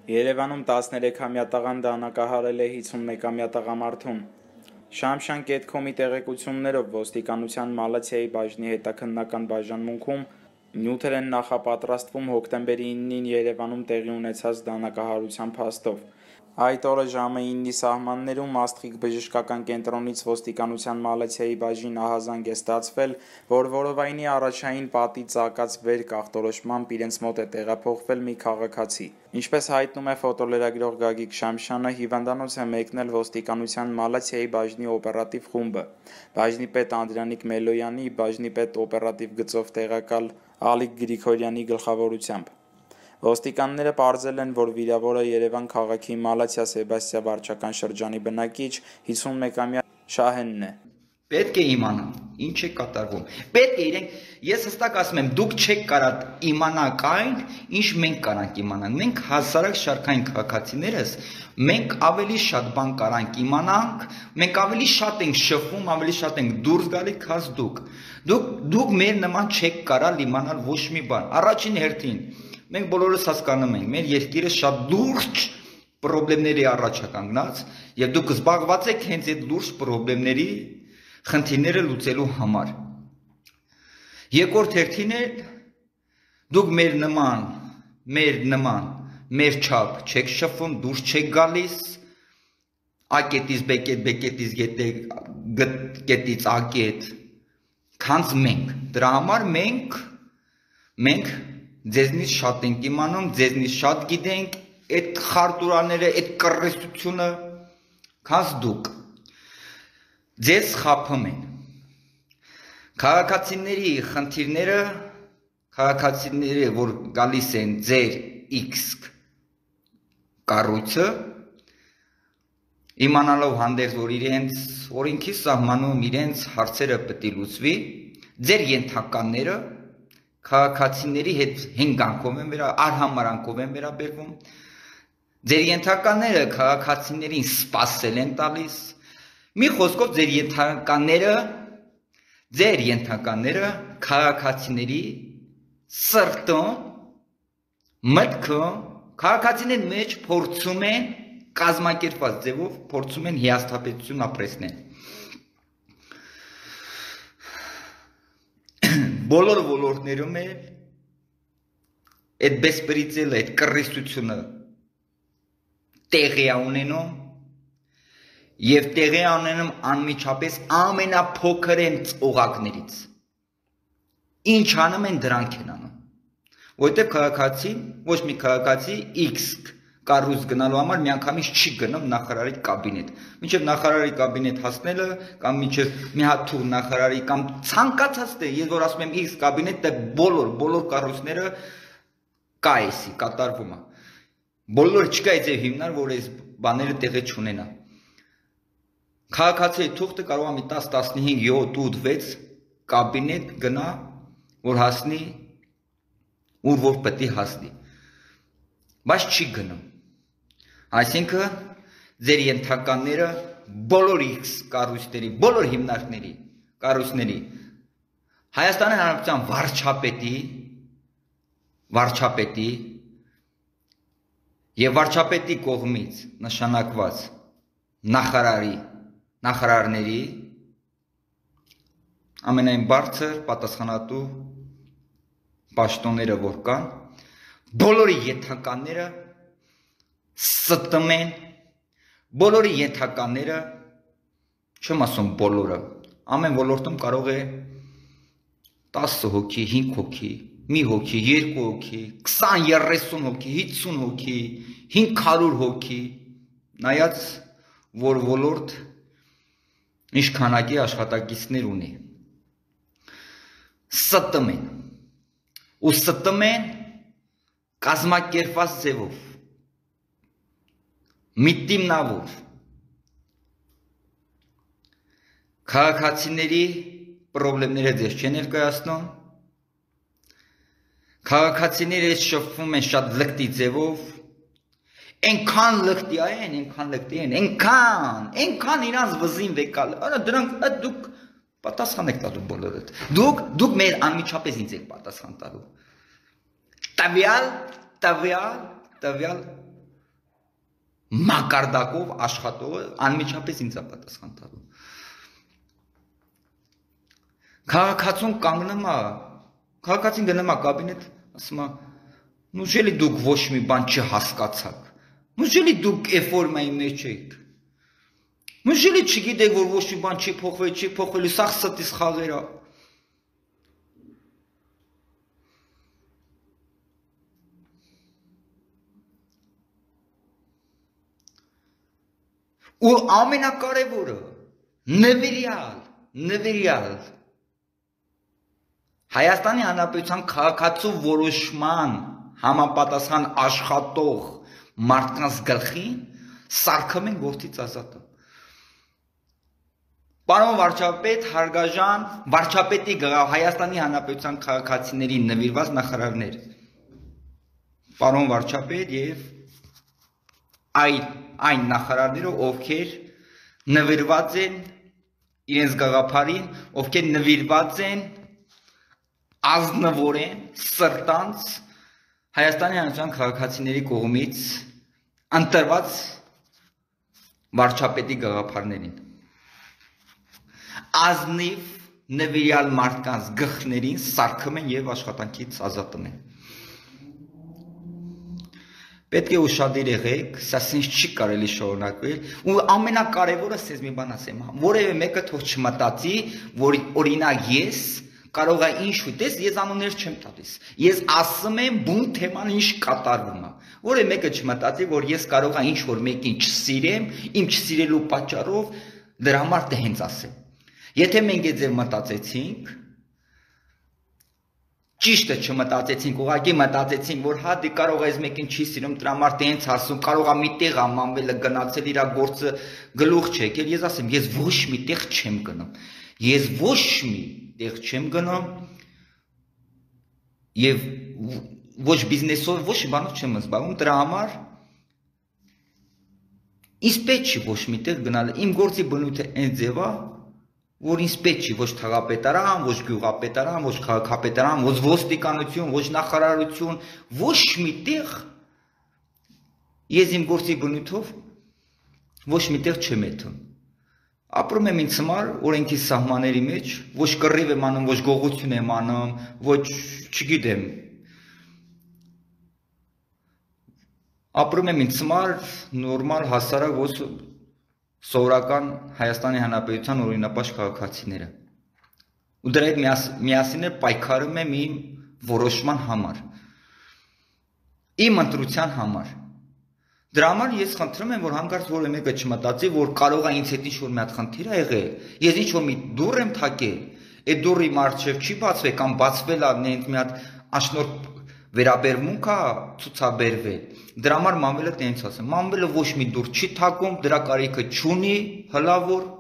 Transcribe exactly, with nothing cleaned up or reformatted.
Երևանում տասներեքամյա տղան դանակահարել է հիսունմեկամյա տղամարդուն։ Շամշան կետ կոմ-ի տեղեկություններով ոստիկանության Մալաթիայի բաժնի հետաքննական բաժանմունքում նյութեր են նախապատրաստվում հոկտեմբերի իննին Երևանում տեղի ունեցած դանակահարության փաստով։ Այդ օրը ժամը իննի սահմաններում Աստղիկ բժշկական կենտրոնից ոստիկանության Մալաթիայի բաժին ահազանգ է ստացվել, որ որովայնի առաջային պատի ծակած վեր կանխորոշմամբ իրենց մոտ է տեղափոխվել մի քաղաքացի։ Ինչպես հայտնում է ֆոտոլրագրող Գագիկ Շամշյանը, հիվանդանոց է մեկնել ոստիկանության Մալաթիայի բաժնի օպերատիվ խումբը։ Բաժնի պետ Անդրանիկ Մելոյանի, բաժնի պետ օպերատիվ գծով տեղակալ Ալիկ Գրիգորյանի գլխավորությամբ։ Ոստիկանները պարզել են, որ վիրավորը Երևան քաղաքի Մալաթիա Սեբաստիա վարչական շրջանի բնակիչ հիսունմեկամյա Շահենն է։ Պետք է իմանան, ինչ է կատարվում։ Պետք է իրենք, ես հստակ ասում եմ, դուք չեք կարող իմանալ այն, ինչ մենք կարանք իմանալ։ Մենք հասարակ շարքային քաղաքացիներս, մենք ավելի շատ բան կարանք իմանանք, մենք ավելի շատ ենք շփվում, ավելի շատ ենք դուրս գալի, քան դուք։ Դուք դուք մեր նման չեք կարող իմանալ ոչ մի բան։ Առաջին հերթին մենք բոլորս հասկանում ենք, մեր երկիրը շատ լուրջ խնդիրների առաջ է կանգնած, եւ դուք զբաղված եք հենց այդ լուրջ խնդիրների խնդիրները լուծելու համար։ Երկրորդ հերթին է դուք մեր նման, մեր նման, մեր չափ չեք շփվում, դուրս չեք գալիս, ակետից բեկետ, բեկետից գետից ակետ, քանց մենք։ Դրա համար մենք մենք ձեզնից շատ ենք իմանում, ձեզնից շատ գիտենք այդ խարտուրաները, այդ կռիստությունը, քանց դուք։ Ձեզ խափում են։ Քաղաքացիների խնդիրները, քաղաքացիները, որ գալիս են ձեր X կառույցը, իմանալով հանդերձ, որ իրենց օրենքի սահմանում իրենց հարցերը պետք է լուծվի, ձեր ենթականները քաղաքացիների հետ հենգանքով են վերա, արհամարանքով են վերաբերվում, ձեր ենթականները քաղաքացիներին սպասել են տալիս, մի խոսքով ձեր ենթականները, ձեր ենթականները քաղաքացիների սրտը, մտքը, քաղաքացիների մեջ փորձում են կազմակերպված ձևով փորձում են հիասթափություն ապրեցնել։ Բոլոր ոլորտներում է այդ բեսպրիցելը, այդ կռիստությունը տեղի ունենում եւ տեղի ունենում անմիջապես ամենափոքր օղակներից։ Ինչ անում են, դրանք են անում։ Որտեղ քաղաքացին, ոչ մի քաղաքացի X կառույց գնալու համար միանգամից չի գնում նախարարի կաբինետ։ Մինչև նախարարի կաբինետ հասնելը կամ մինչև մի հատ թուղ նախարարի կամ ցանկացած տեղ, ես որ ասում եմ X կաբինետ, դա բոլոր բոլոր կառույցները կա էսի կատարվում է։ Բոլորը չկա այդպես հիմնար, որ այս բաները տեղի չունենա։ Քաղաքացիի թուղթը կարող է մի տասը, տասնհինգ, յոթ, ութ, վեց կաբինետ գնա, որ հասնի ուր որ պետք է հասնի։ Բայց չի գնում։ Այսինքն ձեր ենթականները բոլոր X կառույցների, բոլոր հիմնարկների, կառույցների Հայաստանի Հանրապետության վարչապետի, վարչապետի եւ վարչապետի կողմից նշանակված նախարարի, նախարարների ամենայն բարձր պատասխանատու պաշտոնները որ կան, բոլորի ենթականները ստում են, բոլորի ենթականները, չեմ ասում բոլորը, ամեն ոլորտում կարող է տասը հոգի, հինգ հոգի, մի հոգի, երկու հոգի, քսան, երեսուն հոգի, հիսուն հոգի, հինգ հարյուր հոգի, նայած որ ոլորտ ինչ քանակի աշխատակիցներ ունի, ստում են, ու ստում են կազմակերպված ձևով, միտիմնավոր, քաղաքացիների պրոբլեմները ձեզ չեն ներկայացնում, քաղաքացիները շփվում են շատ լկտի ձևով, այնքան լկտի են, այնքան լկտի են, այնքան, այնքան իրանց վզին վեկալ, դրանք դուք պատասխան եք տալու բոլորդ, դուք, դուք մեր անմիջապես ինձ եք պատասխան տալու, տվյալ, տվյալ, տվյալ մակարդակով աշխատողը անմիջապես ինձ է պատասխան տալու։ Քաղաքացուն կանգնում է, քաղաքացին գնում է կաբինետ, ասում է, «Նու ժելի դուք ոչ մի բան չհասկացաք, նու ժելի դուք էֆորմայի մեջ եք, նու ժելի չգիտեք, որ ոչ մի բան չի փոխվել, չի փոխվելու, սա ստիս խաղեր է»։ Ու ամենակարևորը նվիրյալ, նվիրյալ Հայաստանի Հանրապետության քաղաքացու որոշման համապատասխան աշխատող մարդկանց գլխին սարքում են գործից ազատը։ Պարոն վարչապետ, հարգաժան, վարչապետի գաղավ Հայաստանի Հանրապետության քաղաքացիների նվիրված նախարարներ, պարոն վարչապետ և այն, այն նախարարները, ովքեր նվիրված են իրենց գաղափարին, ովքեր նվիրված են ազնվորեն, սրտանց Հայաստանի Հանրապետության քաղաքացիների կողմից ընտրված վարչապետի գաղափարներին։ Ազնիվ նվիրյալ մարդկանց գլխներին սարքում են և աշխատանքից ազատում են։ Պետք է ուշադիր եղեք, սա սենց չի կարելի շարունակվել, ու ամենակարևորը սենց մի բան ասեմ, որևէ մեկը թող չմտածի, որ օրինակ ես կարող է ինչ ուտես, ես անուններ չեմ տալիս, ես ասում եմ բուն թեման ինչ կատարվում է, որևէ մեկը չմտածի, որ ես կարող է ինչ որ մեկին չսիրեմ, իմ չսիրելու պատճառով դրա համար դե հենց ասեմ։ Եթե մենք այդ ձև մտածեցինք, ճիշտը չմտածեցինք, ուղղակի մտածեցինք, որ հա դե կարող է այս մեկին չի սիրում, դրա համար դե հենց ասում, կարող է միտեղ ամանվելը գնացել իր գործը գլուխ չեկել, ես ասեմ, ես ոչ մի տեղ չեմ գնում։ Ես ոչ մի տեղ չեմ գնում եւ ոչ բիզնեսով, ոչ բանով չեմ զբաղվում, դրա համար ինձ պետք չի ոչ մի տեղ գնալ, իմ գործի բնույթը այն ձև է, որ ինձ պետք չի ոչ թաղապետարան, ոչ գյուղապետարան, ոչ քաղաքապետարան, ոչ ոստիկանություն, ոչ նախարարություն, ոչ մի տեղ ես իմ գործի բնույթով ոչ մի տեղ չեմ եթում։ Ապրում եմ ինձ համար օրենքի սահմանների մեջ, ոչ կռիվ եմ անում, ոչ գողություն եմ անում, ոչ չգիտեմ։ Ապրում եմ ինձ համար նորմալ հասարակ ոչ սովորական Հայաստանի Հանրապետության օրինապաշտ քաղաքացիները։ Ու դրա հետ միասին էլ պայքարում եմ իմ որոշման համար, իմ ընտրության համար։ Դրա համար ես խնդրում եմ, որ հանկարծ որևէ մեկը չմտածի, որ կարող է ինձ հետ ինչ-որ մի հատ խնդիր ա եղել, ես ինչ-որ մի դուռ եմ թակել, այդ դուռի առջև չի բացվել կամ բացվել ա նենց մի հատ աշնորհ վերաբերմունք ա ցուցաբերվել։ Դրա համար մամվելը տենց ասեմ, մամվելը ոչ մի դուռ չի թակում, դրա կարիքը չունի հլավոր